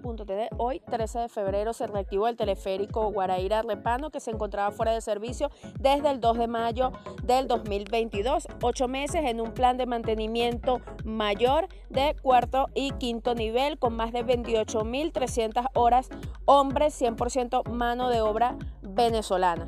laiguana.tv. Hoy, 13 de febrero, se reactivó el teleférico Guaraíra-Repano, que se encontraba fuera de servicio desde el 2 de mayo del 2022. 8 meses en un plan de mantenimiento mayor de cuarto y quinto nivel, con más de 28.300 horas hombres, 100% mano de obra venezolana.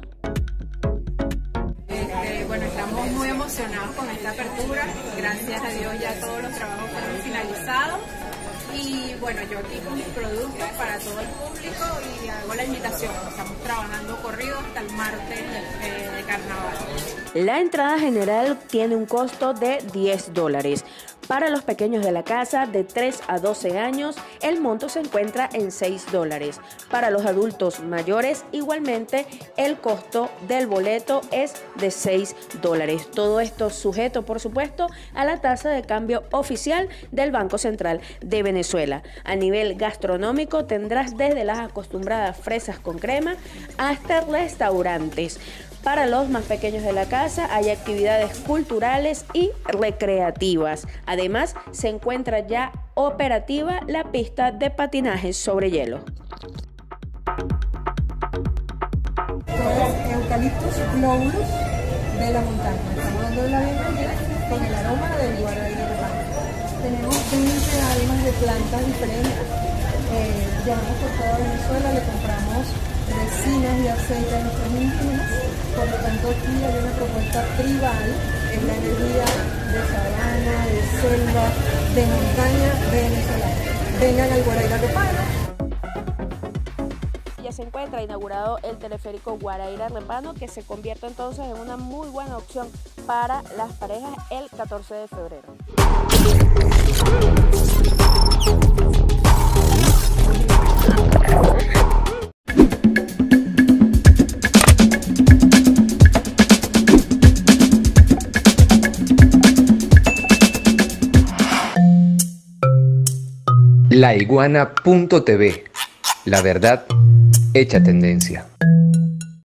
Bueno, estamos muy emocionados con esta apertura. Gracias a Dios ya todos los trabajos fueron finalizados. Y bueno, yo aquí con mis productos para todo el público y hago la invitación. Estamos trabajando corrido hasta el martes de carnaval. La entrada general tiene un costo de $10. Para los pequeños de la casa de 3 a 12 años, el monto se encuentra en $6. Para los adultos mayores, igualmente, el costo del boleto es de $6. Todo esto sujeto, por supuesto, a la tasa de cambio oficial del Banco Central de Venezuela. A nivel gastronómico, tendrás desde las acostumbradas fresas con crema hasta restaurantes. Para los más pequeños de la casa hay actividades culturales y recreativas. Además, se encuentra ya operativa la pista de patinaje sobre hielo. Eucaliptus globulus de la montaña. Estamos dando la bienvenida con el aroma del Guaraíra-Repano. Tenemos 20 aromas de plantas diferentes. Llevamos por toda Venezuela, le compramos resinas y aceite a nuestros indígenas. Por lo tanto, aquí hay una propuesta tribal, es la energía de sabana, de selva, de montaña venezolana. Vengan al Guaraíra-Repano. Ya se encuentra inaugurado el teleférico Guaraíra-Repano, que se convierte entonces en una muy buena opción para las parejas el 14 de febrero. laiguana.tv, la verdad hecha tendencia.